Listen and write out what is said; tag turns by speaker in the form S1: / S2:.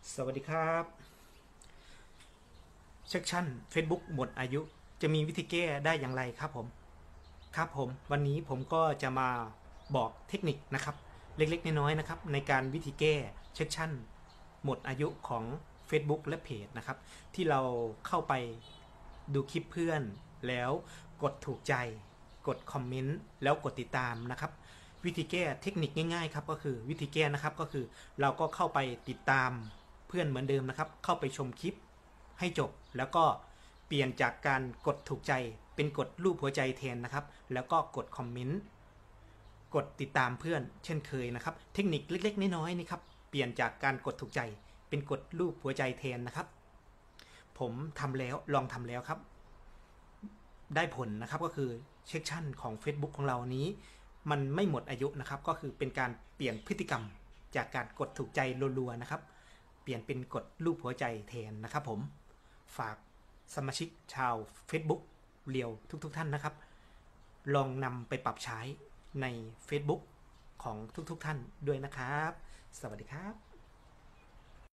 S1: สวัสดีครับเซ็กชัน Facebook หมดอายุจะมีวิธีแก้ได้อย่างไรครับผมวันนี้ผมก็จะมาบอกเทคนิคนะครับเล็กๆน้อยๆนะครับในการวิธีแก้เซ็กชันหมดอายุของ Facebook และเพจนะครับที่เราเข้าไปดูคลิปเพื่อนแล้วกดถูกใจกดคอมเมนต์แล้วกดติดตามนะครับวิธีแก้เทคนิคง่ายๆครับก็คือวิธีแก้นะครับก็คือเราก็เข้าไปติดตามเพื่อนเหมือนเดิมนะครับเข้าไปชมคลิปให้จบแล้วก็เปลี่ยนจากการกดถูกใจเป็นกดรูปหัวใจแทนนะครับแล้วก็กดคอมเมนต์กดติดตามเพื่อนเช่นเคยนะครับเทคนิคเล็กๆน้อยๆนี่ครับเปลี่ยนจากการกดถูกใจเป็นกดรูปหัวใจแทนนะครับผมทำแล้วลองทำแล้วครับได้ผลนะครับก็คือเซ็กชันของ Facebook ของเรานี้มันไม่หมดอายุนะครับก็คือเป็นการเปลี่ยนพฤติกรรมจากการกดถูกใจรัวๆนะครับเปลี่ยนเป็นกดรูปหัวใจแทนนะครับผมฝากสมาชิกชาว Facebook เรียวทุกท่านนะครับลองนำไปปรับใช้ใน Facebook ของทุกท่านด้วยนะครับสวัสดีครับ